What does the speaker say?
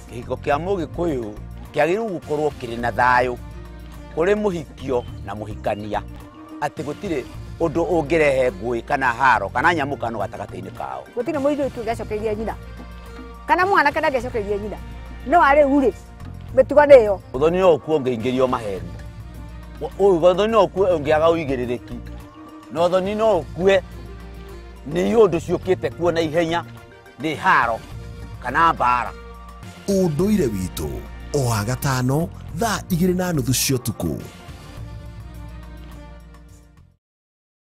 Kihiko kia Mugikuyu kiagiriru gukorwo kiri na thayu kuri muhikio na muhikania ati gutire undu ungirehe ngui kana haro kana nyamukano gatagati-ini kao. Gutire muiritu gacokeria nyina kana mwana kana gacokeria nyina no ari uri betuga niyo uthoni no kuo ngeingirio maheni uthoni no kuo ungiaga uigiririki no uthoni no kuo ni undu ciukite kuo na ihenya ni haro kana mbara. Unduire witu o Wagatano thaa 2:30 cia utuku.